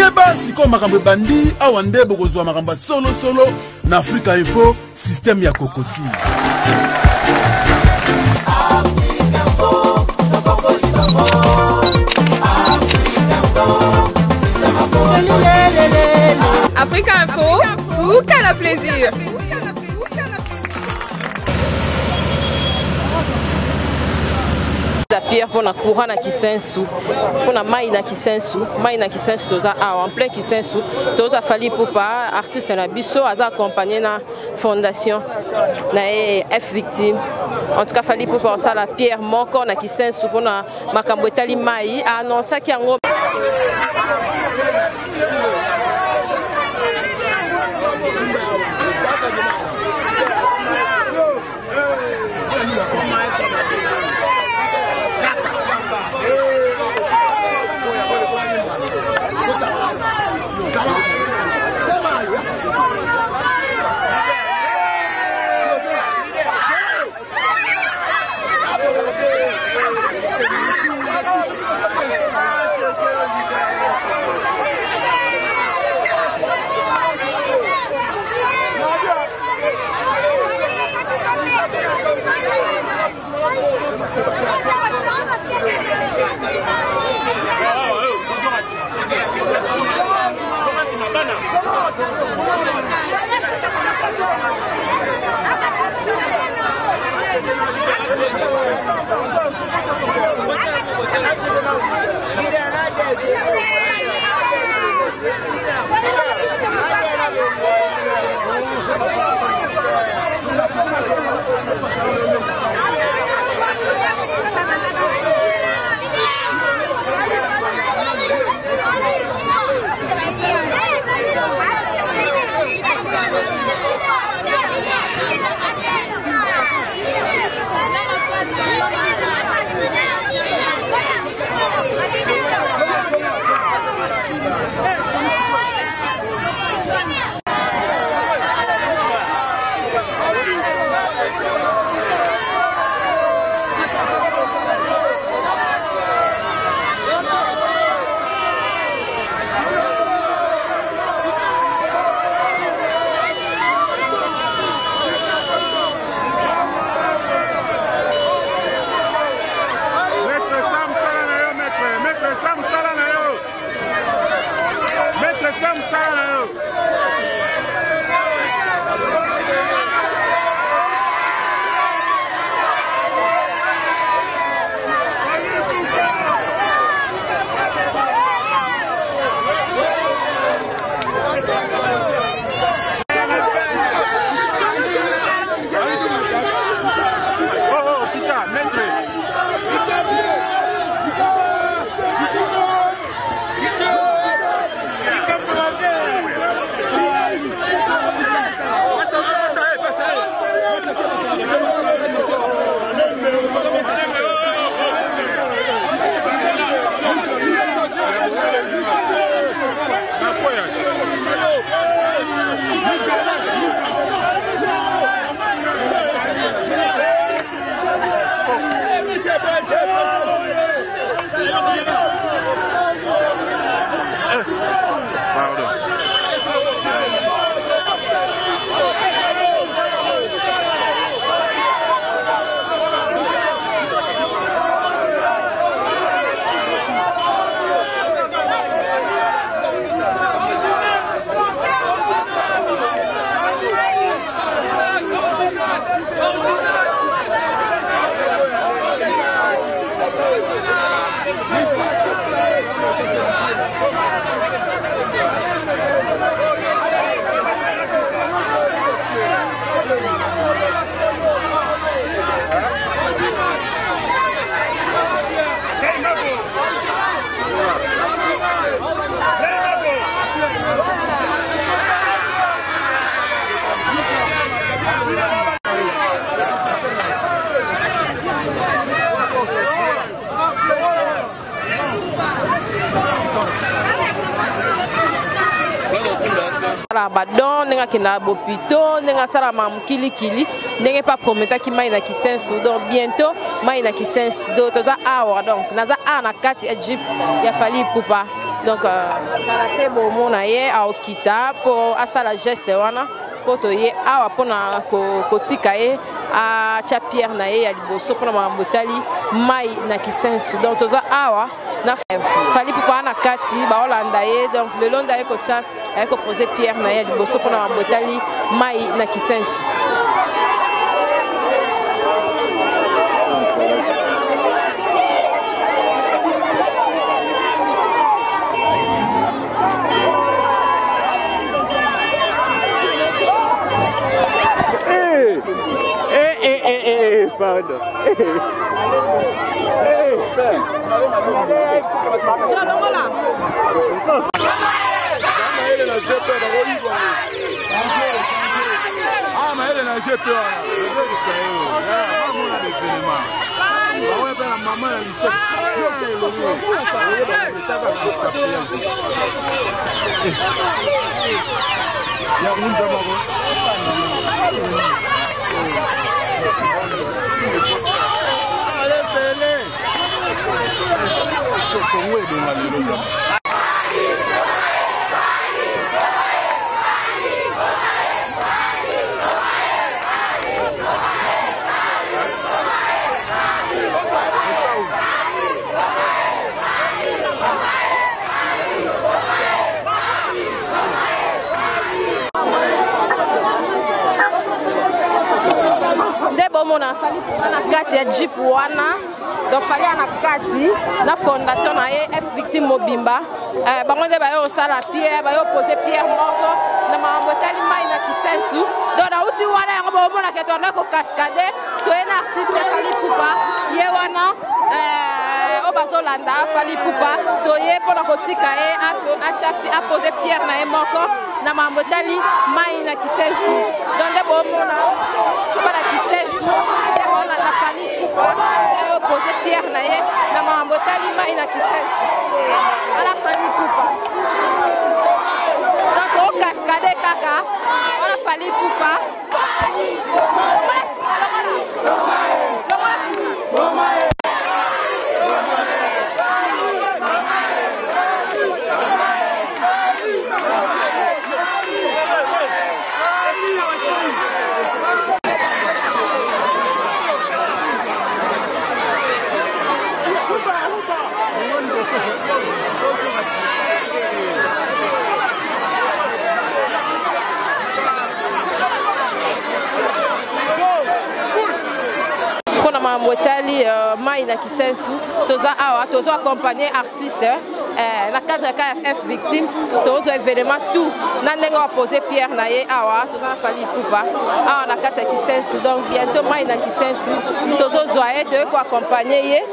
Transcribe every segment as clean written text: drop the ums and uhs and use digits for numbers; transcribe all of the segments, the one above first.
Keba siko makambo bandi awande bokozwa makambo solo na Africa Info système ya kokoti. Africa Info, souka la plaisir. Pierre pour na courant na Kisensu, pour na mai na Kisensu toza en plein Kisensu, toza fali pour pas artiste na biso aza accompagné na fondation na F victime. En tout cas fali pour pas ça la Pierre moko na Kisensu pour na makambo etali mai a annoncer ki yango Badon nenga kina bopito nenga sala mamkili kili nenga pas prometa ki mai na Kisensu donc bientôt mai na Kisensu do toza awa donc naza ana kati Egypte ya fali pupa donc kala te bomona ye aokita mpo asala geste wana mpo toye awa mpona kotika ye atia pierre na ye ya liboso mpona makambo etali mai na kisensu. Donc toza awa na Fally Ipupa na kati baolanda ye, donc lelo nde aye kotia aye kopose pierre na ye ya liboso mpona makambo etali mai na kisensu. Pardon. Mona Fally Ipupa na kati ya jeep wana, donc Fally na kati na fondation na ye F Victime Mobimba bango nde bayo osala pierre bayo poser pierre moko na makambo etali mai na kisensu. Donc nauti wana yango bomona ke tourne ko cascade toye na artiste Fally Ipupa ye wana bazolanda Fally Ipupa toye mpona kotika ye apose pierre na ye moko na makambo etali mai na kisensu. Donc nde bomona na kisensu ye bolanda Fally Ipupa ye opose pierre na ye na makambo etali mai na kisensu ala Fally Ipupa. Donc o cascade kaka ala Fally Ipupa. Mwetali mai na kisensu toza awa tozo accompagner artiste na cadre KFF Victime tozo événement tout na ndenge wa poser pierre na ye awa toza na Fally Ipupa awa na kati ya kisensu. Donc bientôt mai na kisensu tozo zoye toye ko accompagner ye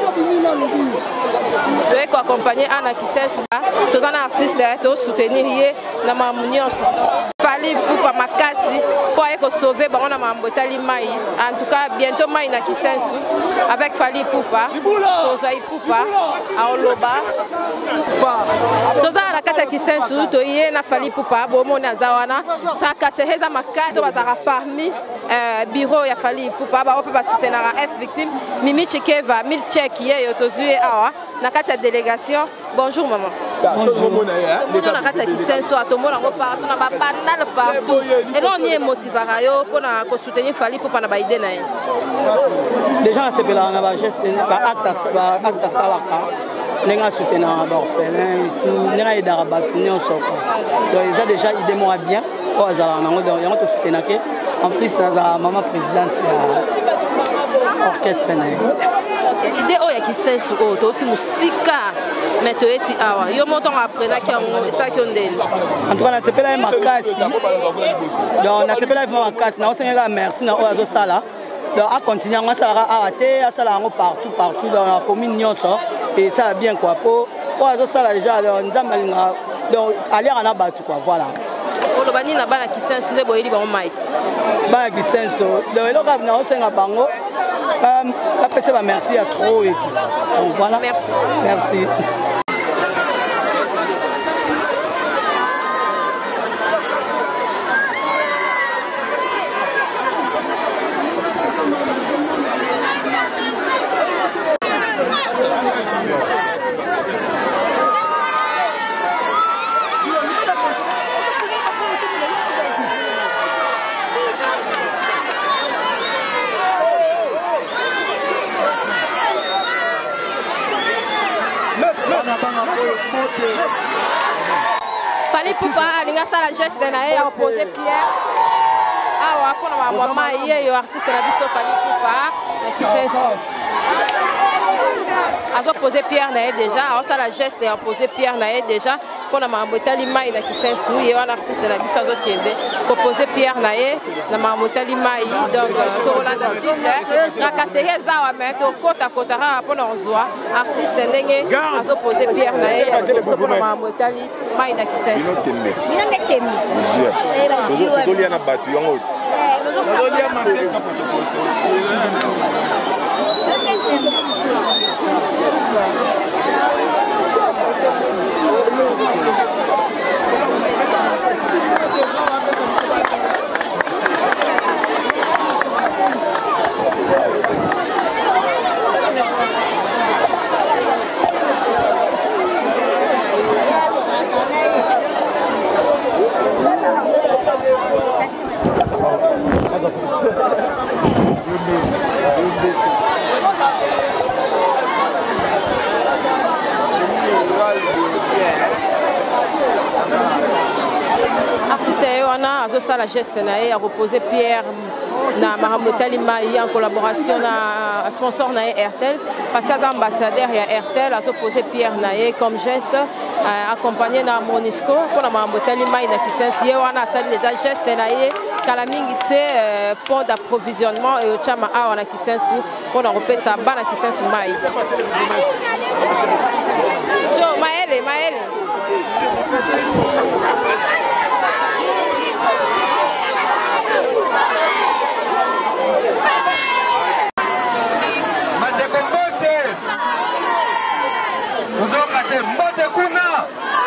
toye ko accompagner ana kisensu toza na artiste to soutenir ye na mamunyoso Fally Ipupa makasi pour aye ko sauver bango na mambo etali mai. En tout cas bientôt mai na kisensu avec Fally Ipupa toza Ipupa aoloba toza na kati ya kisensu toye na Fally Ipupa bomona zawana takaseheza makado bazara parmi bureau ya Fally Ipupa ba ope ba soutenara F Victime Mimi Chikeva Milchek yeyo tozue awa na kati ya délégation. Bonjour maman. Bonjour. On a kati ya kisensu atomona ngo partout na ba banal partout et là on y est motivera yo pour na ko soutenir Fally Ipupa na ba idée na ye. Déjà on s'appelle na ba geste ba acte salaka nenga soutenir ba orphelin et tout nenga idara ba union soko. Donc ils ont déjà idée moi bien au azala na ngo donc yango to soutenir ke en plus na maman présidente ya orchestre na ye. Idée oya kisensu o to ti musika mais to eti awa yo moto aprena ki yango ça ki ondeli. En tout cas na sepela makasi donc na sepela makasi na osenga merci na oazo sala donc a continuer à sala a te a sala ngo partout dans la commune nyonso et ça va bien quoi pour oazo sala déjà nzambalinga donc aller na batu quoi voilà. Olo bani na bana kisensu nde boyeli bango mai bana kisensu donc eloko na osenga bango après bah merci à trop et tout. Donc voilà. Merci. Merci. Fali Poupa alinga sala geste na ye opposé Pierre. Awa pona mama ye artiste na biso Fali Poupa na kisenso. Azo posé Pierre na ye déjà, azo sala geste et opposé Pierre na ye déjà. Pona mamotali mai na kisenso ye wana artiste na biso azo kende. Proposer Pierre na ye na mamotali mai donc Rolanda Style. Na kasere zawa mais to kota ra pona ozwa artiste ndenge azo posé Pierre na ye pona mamotali mai na kisenso. Mina tembe. Tozolia na batu yango. Tozolia mateka artiste wana azosala geste na ye a reposer Pierre na Maramotali Mai en collaboration na sponsor na Airtel parce que ambassadeur ya Airtel azoposer Pierre na ye comme geste accompagné na Monisco pour na Maramotali Mai na kisenso ye wana asali déjà geste na ye kala mingi te pont d'approvisionnement et chama awa na kisenso pour na repesa bana kisenso mai Jo maele Madeko Mbote Uzokate Mbote kuna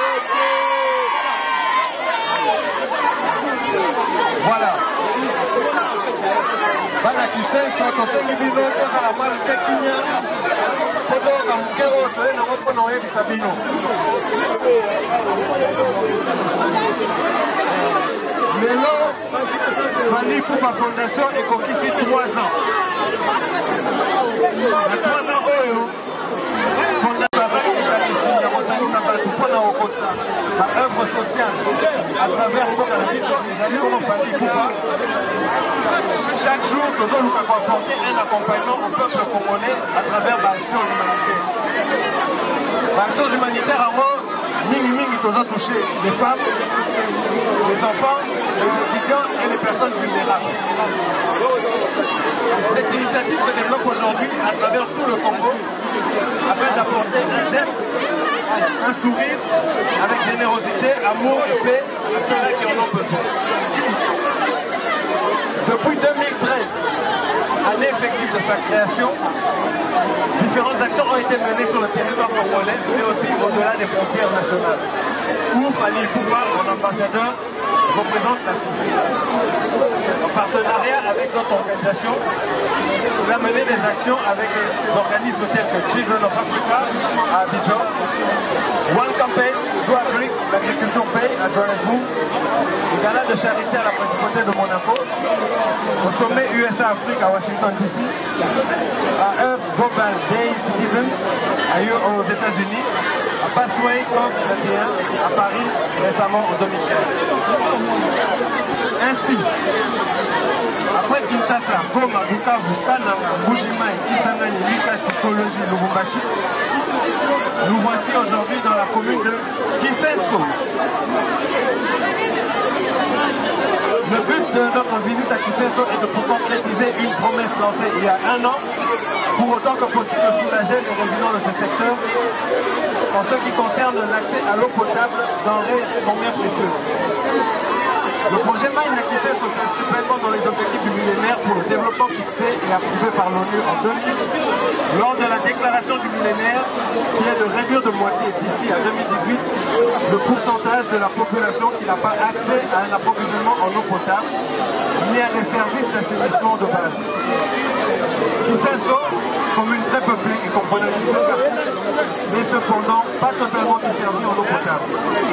Voilà Bana kisenso tosengi bino tozala mali tekinya potoka mukero toyena mopona oyebisa bino lelo Fali Poupa Fondation ekokisi 3 ans. Na 3 ans oyo fondation azali ici ya kosalisa bato mpona kokota baœuvre sociale à travers mboka na biso ezali komo Fali Poupa. Chaque jour tozoluka koapporter un accompagnement au peuple congolais à travers baactions humanitaires. Baactions humanitaires yango mingi tozo toucher les femmes, les enfants, les étudiants et les personnes vulnérables. Cette initiative se développe aujourd'hui à travers tout le Congo afin d'apporter un geste, un sourire avec générosité, amour et paix à ceux-là qui en ont besoin. Depuis 2013, année effective de sa création, différentes actions ont été menées sur le territoire congolais, mais aussi au-delà des frontières nationales, où Fali Poupa, mon ambassadeur, représente la Tunisie. En partenariat avec d'autres organisations, il a mené des actions avec des organismes tels que Children of Africa à Abidjan, One Campaign, Do Afrique, l'agriculture paye à Johannesburg, le gala de charité à la principauté de Monaco, au sommet USA Afrique à Washington DC, à Earth Global Day Citizen aux États-Unis, à Pathway COP21 à Paris récemment en 2015. Ainsi, après Kinshasa, Goma, Bukavu, Kananga, Mbujimai, Kisangani, Likasi, Kolosi, Lubumbashi, nous voici aujourd'hui dans la commune de Kisenso. Le but de notre visite à Kisenso est de concrétiser une promesse lancée il y a 1 an, pour autant que possible de soulager les résidents de ce secteur en ce qui concerne l'accès à l'eau potable, denrées combien précieuses. Le projet Mine à Kisenso s'inscrit pleinement dans les objectifs du millénaire pour le développement fixé et approuvé par l'ONU en 2000 lors de la déclaration du millénaire qui est de réduire de moitié d'ici à 2018 le pourcentage de la population qui n'a pas accès à un approvisionnement en eau potable ni à des services d'assainissement de base. Kisenso, commune très peuplée et comprenant mais cependant pas totalement desservie en eau potable.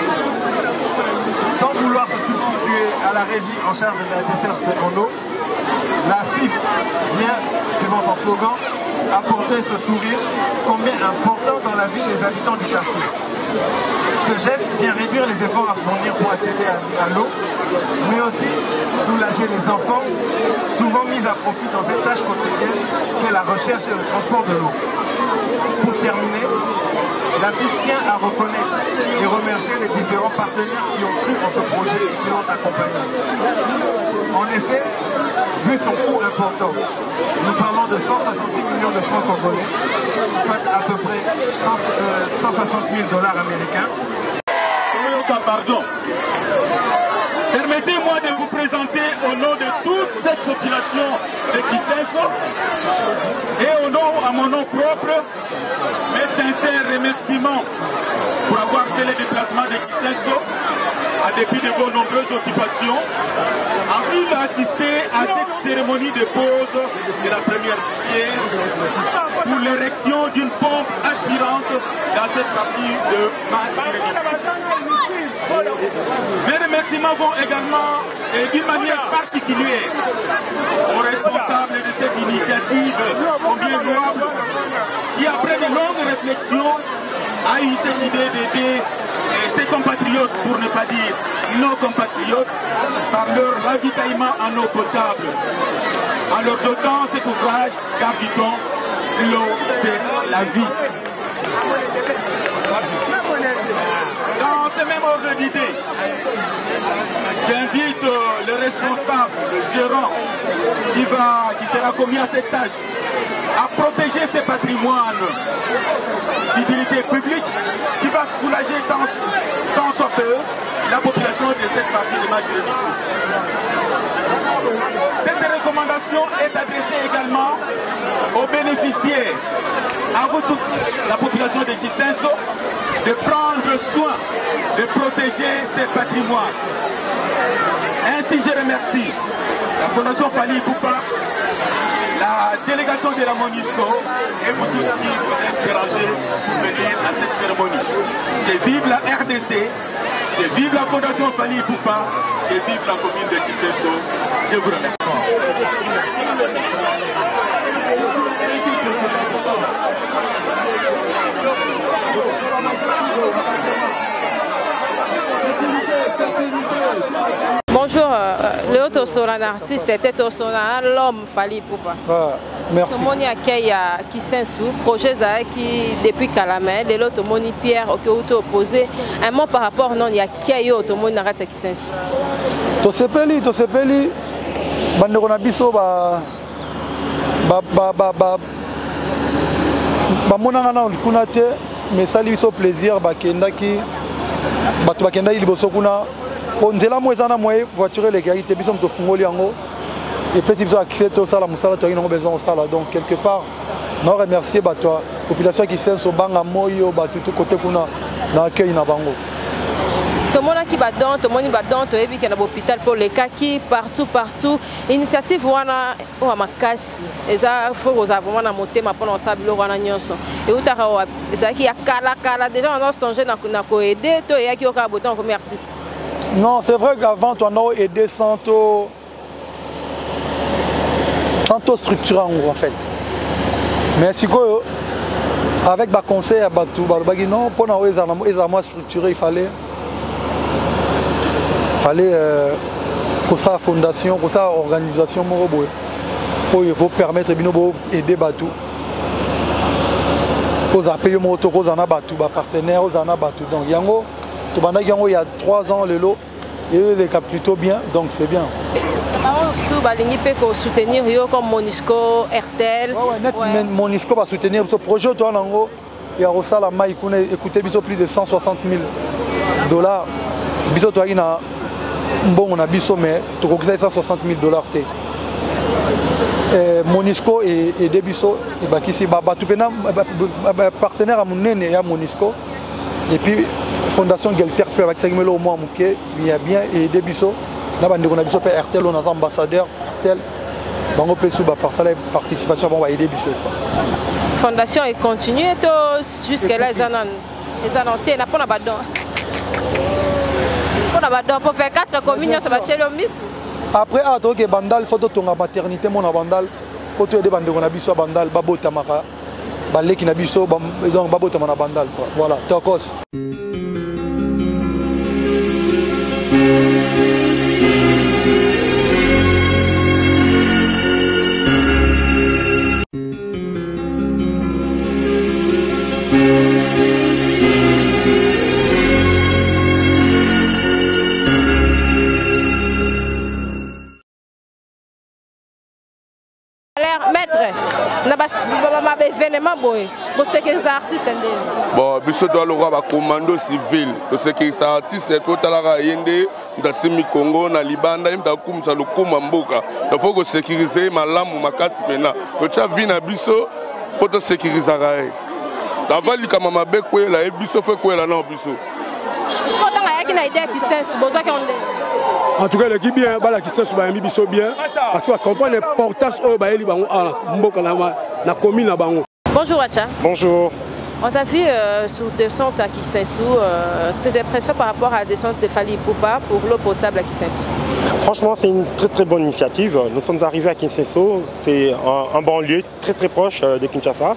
Sans vouloir se substituer à la régie en charge de la desserte en eau, la FIF vient, suivant son slogan, apporter ce sourire combien important dans la vie des habitants du quartier. Ce geste vient réduire les efforts à fournir pour accéder à l'eau, mais aussi soulager les enfants, souvent mis à profit dans cette tâche quotidienne qu'est la recherche et le transport de l'eau. Pour terminer, la FIF tient à reconnaître et remercier les différents partenaires qui ont cru en ce projet et qui l'ont accompagné. En effet, vu son coût important, nous parlons de 166 millions de francs congolais, soit à peu près 160 000 $ américains. Pardon. Permettez-moi de vous présenter au nom de toute cette population de Kisenso et à mon nom propre, mes sincères remerciements pour avoir fait le déplacement de Kisenso en dépit de vos nombreuses occupations, en vue d'assister à cette cérémonie de pose de la première pierre pour l'érection d'une pompe aspirante dans cette partie de ma juridiction. Mes remerciements vont également et d'une manière particulière aux responsables de cette initiative combien louable qui, après de longues réflexions, a eu cette idée d'aider ses compatriotes, pour ne pas dire nos compatriotes, par leur ravitaillement en eau potable. En leur dotant cet ouvrage, car dit-on, l'eau c'est la vie. Dans ce même ordre d'idée, j'invite le responsable, le gérant, qui sera commis à cette tâche, à protéger ces patrimoines d'utilité publique, qui va soulager tant soit peu la population de cette partie de ma juridiction. Cette recommandation est adressée également aux bénéficiaires, à vous toute la population de Kisenso, de prendre soin de protéger ces patrimoines. Ainsi, je remercie la Fondation Fally Ipupa, la délégation de la MONUSCO et vous tous qui vous êtes dérangés pour venir à cette cérémonie. Que vive la RDC, que vive la Fondation Fally Ipupa, que vive la commune de Kisenso. Je vous remercie. Bonjour, le Tosoran artiste était Tosoran l'homme Fally Ipupa. Merci. Tout le monde accueille à Kisenso, projet qui depuis Calamé, les autres moni Pierre qui opposé. Un mot par rapport non, il y a qui tout le monde arrête à Kisenso. Tosepeli, bandeko na biso monanga na kuna te, mais sali biso plaisir bakendaki bato bakendaki liboso kuna po nzela mo ezana moye voiture lekaki te biso moto fungoli yango et petit biso accès to sala musala to yango besoin au sala, donc quelque part non remercier bato population qui sent so banga moyo bato tout côté kuna na accueil na bango. Tout le monde qui va dans, tout le monde va dans, tout le monde qui est à l'hôpital pour les cas qui partout. Initiative wana ou à Makassi. Et ça faut que vous avez vraiment monté ma pendant ça bilo wana nyonso. Et où t'as ça qui a kala déjà on a songé na ko aider toi et qui au cas bouton comme artiste. Non, c'est vrai qu'avant on a aidé sans structure en fait. Mais si quoi avec ba conseil à Batou, non pour na les structuré, il fallait pour ça fondation, pour ça organisation pour permettre d'aider Batou. Pour payer moto, pour Batou, partenaires, Batou. Donc il y a 3 ans le lot et les cap plutôt bien, donc c'est bien. Soutenir comme MONUSCO, RTL. MONUSCO va soutenir ce projet. Il y a aussi la maille qui a écouté plus de 160 000 $. Biso toi ina bon on a biso mais tu connais 160 000 $. MONUSCO et Debiso et bakisi batu pena partenaire à monene et à MONUSCO et puis fondation Gelter peut avec 5 000 € au mois muké il a bien et Debiso là bande on a biso RTL on a ambassadeur RTL bango pesu ba participation bon va aider biso. Fondation est continuée jusqu'à là ils en ont n'a pas badon. Pour faire 4 communions, ça va tuer le miss. Après, à Bandal, il faut que la maternité, mon Bandal, po to aider bandeko na biso bandal babotamaka baleki na biso donc babotama na bandal quoi. Voilà, tokos. événement pour sécuriser artiste bon biso doit le roi commando civil pour sécuriser artiste ko talaka yende ndasimi Congo na libanda imta kumsa lokuma mboka il faut que sécuriser malamu makasi pena to cha vina biso pour te sécuriser rae davali kama mabekwe la biso fait quoi là na biso en tout cas l'équipe bien bala qui sensu ba biso bien parce que comprendre l'importance au ba eli bango mboka na commune na bango. Bonjour Acha. Bonjour. On t'a vu sur descente à Kisensu, tes impressions par rapport à la descente de Fally Ipupa pour l'eau potable à Kisensu? Franchement, c'est une très bonne initiative. Nous sommes arrivés à Kisensu, c'est un banlieue très proche de Kinshasa.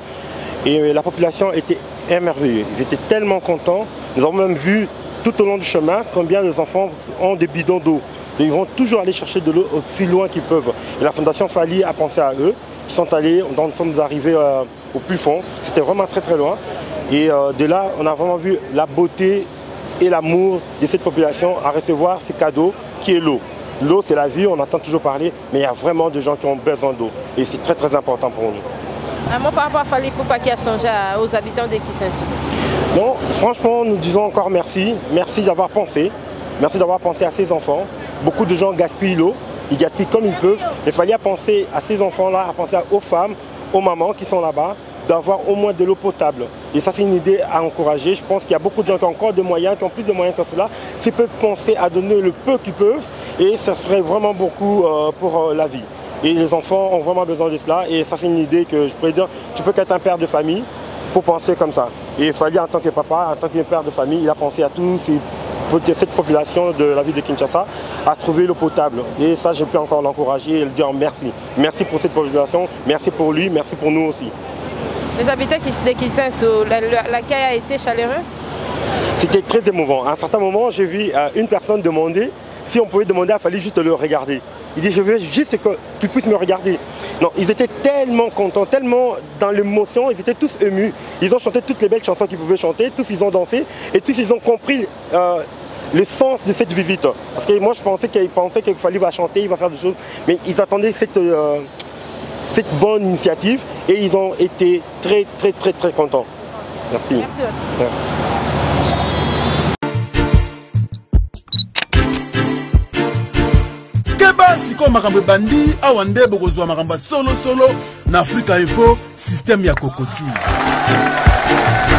Et la population était émerveillée. Ils étaient tellement contents. Nous avons même vu tout au long du chemin combien les enfants ont des bidons d'eau. Ils vont toujours aller chercher de l'eau aussi loin qu'ils peuvent. Et la Fondation Fally a pensé à eux. Ils sont allés, nous sommes arrivés au plus fond. C'était vraiment très loin. Et de là, on a vraiment vu la beauté et l'amour de cette population à recevoir ces cadeaux qui est l'eau. L'eau, c'est la vie, on entend toujours parler, mais il y a vraiment des gens qui ont besoin d'eau. Et c'est très important pour nous. Un mot par rapport à Fally Ipupa qui a songé aux habitants de Kisensu. Non, franchement, nous disons encore merci. Merci d'avoir pensé. Merci d'avoir pensé à ces enfants. Beaucoup de gens gaspillent l'eau. Ils gaspillent comme ils peuvent. Il fallait penser à ces enfants-là, à penser aux femmes, aux mamans qui sont là-bas, d'avoir au moins de l'eau potable. Et ça, c'est une idée à encourager. Je pense qu'il y a beaucoup de gens qui ont encore des moyens, qui ont plus de moyens que cela, qui peuvent penser à donner le peu qu'ils peuvent. Et ça serait vraiment beaucoup pour la vie. Et les enfants ont vraiment besoin de cela. Et ça, c'est une idée que je pourrais dire, tu peux qu'être un père de famille pour penser comme ça. Et il fallait, en tant que papa, en tant que père de famille, il a pensé à tous cette population de la ville de Kinshasa à trouver l'eau potable. Et ça, je peux encore l'encourager et lui dire merci. Merci pour cette population, merci pour lui, merci pour nous aussi. Les habitants de Kisensu, l'accueil a été chaleureux? C'était très émouvant. À un certain moment, j'ai vu une personne demander si on pouvait demander à Fally juste de le regarder. Il dit, je veux juste qu'il puisse me regarder. Non, ils étaient tellement contents, tellement dans l'émotion, ils étaient tous émus. Ils ont chanté toutes les belles chansons qu'ils pouvaient chanter, tous ils ont dansé et tous ils ont compris le sens de cette visite. Parce que moi je pensais qu'il Fally va chanter, il va faire des choses, mais ils attendaient cette bonne initiative et ils ont été très contents. Merci. Merci. Ouais. siko makambo bandi awande bokozwa makambo solo na Africa Info système ya kokoti.